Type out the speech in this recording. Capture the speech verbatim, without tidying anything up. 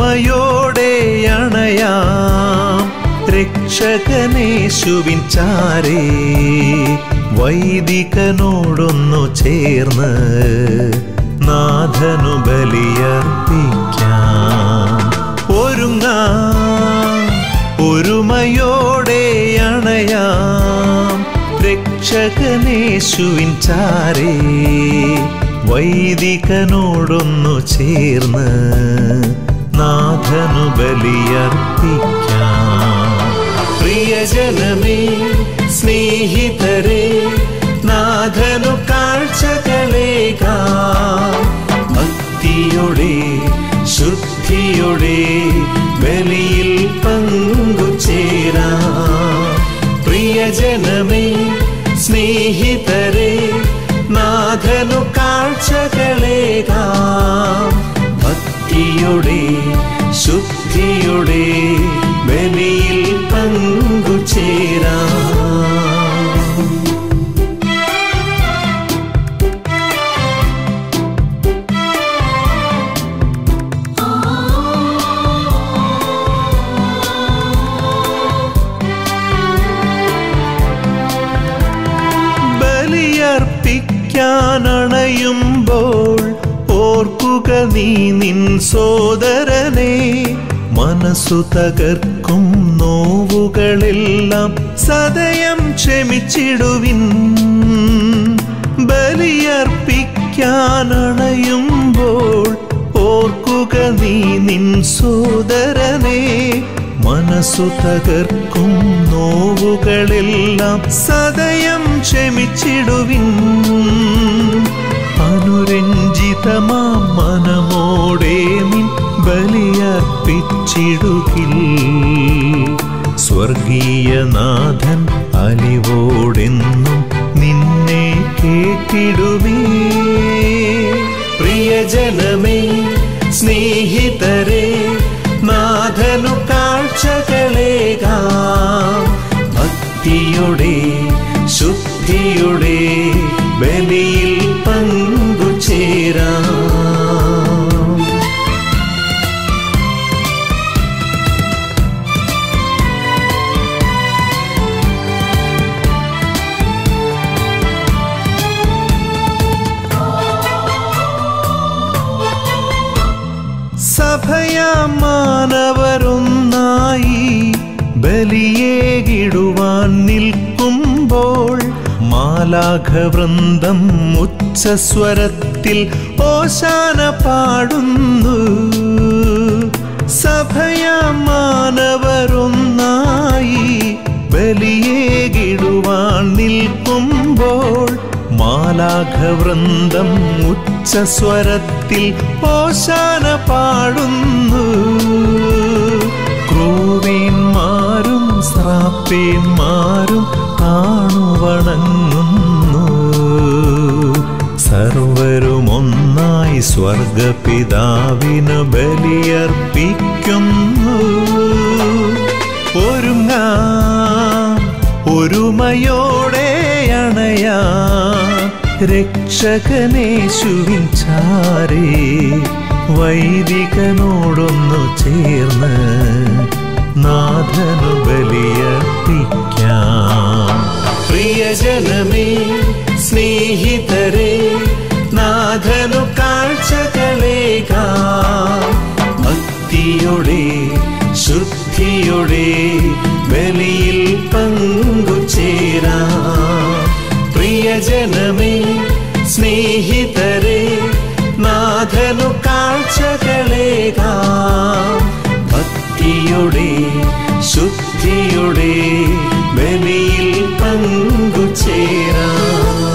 ഒരുമയോടെ അണയാം രക്ഷകനേശുവിൻ ചാരേ വൈദികനോടൊന്നു ചേർന്ന് നാഥനു ബലിയർപ്പിക്കാം. ഒരുങ്ങാം ഒരുമയോടെ അണയാം രക്ഷകനേശുവിൻ ചാരേ വൈദികനോടൊന്നു ചേർന്ന് നാഥനു ബലിയർപ്പിക്കാം. പ്രിയജനമേ സ്നേഹിതരേ നാഥനു കാഴ്ചകളേകാം. ഭക്തിയോടെ ശുദ്ധിയോടെ ബലിയിൽ പങ്കുചേരാം. പ്രിയജനമേ സ്നേഹിതരേ നാഥനു കാഴ്ചകളേകാം. ഭക്തിയോടെ ശുദ്ധിയോടെ ബലിയിൽ പങ്കുചേരാം. ബലിയർപ്പിക്കാനണയുമ്പോൾ ഓർക്കുക നീ നിൻ സോദരനെ. മനസ്സു തകർക്കും നോവുകളെല്ലാം സദയം ക്ഷമിച്ചിടുവിൻ. ബലിയർപ്പിക്കാനണയുമ്പോൾ ഓർക്കുക നീ നിൻ സോദരനെ. മനസ്സു തകർക്കും നോവുകളെല്ലാം സദയം ക്ഷമിച്ചിടുവിൻ. അനുരഞ്ജിതമാം മനമോടെ നിൻ ബലിയർപ്പിച്ചിടുകിൽ. സ്വർഗീയനാഥൻ അലിവോടെന്നും നിന്നെ കേട്ടിടുമേ. പ്രിയജനമേ സ്നേഹിതരേ നാഥനു കാഴ്ചകളേകാം. ഭക്തിയോടെ ശുദ്ധിയോടെ ബലിയിൽ പങ്കുചേരാം. സഭയാം മാനവരൊന്നായി ബലിയേകിടുവാൻ നിൽക്കുമ്പോൾ മാലാഖവൃന്ദം ഉച്ചസ്വരത്തിൽ ഓശാന പാടുന്നു. സഭയാം മാനവരൊന്നായി ബലിയേകിടുവാൻ നിൽക്കുമ്പോൾ മാലാഖവൃന്ദം ഉച്ചസ്വരത്തിൽ ഓശാന പാടുന്നു. ക്രൂവീന്മാരും ശ്രാപ്പേന്മാരും താണുവണങ്ങുന്നു. സർവരും ഒന്നായി സ്വർഗപിതാവിന് ബലിയർപ്പിക്കുന്നു. ഒരുങ്ങാം ഒരുമയോടെ അണയാം രക്ഷകനേശുവിൻ ചാരേ വൈദികനോടൊന്നു ചേർന്ന് നാഥനു ബലിയർപ്പിക്കാം. പ്രിയജനമേ സ്നേഹിതരേ നാഥനു കാഴ്ചകളേകാം. ഭക്തിയോടെ ശുദ്ധിയോടെ ബലിയിൽ പങ്കുചേരാം. പ്രിയജനമേ സ്നേഹിതരേ നാഥനു കാഴ്ചകളേകാം. ഭക്തിയോടെ ശുദ്ധിയോടെ ബലിയിൽ പങ്കുചേരാം.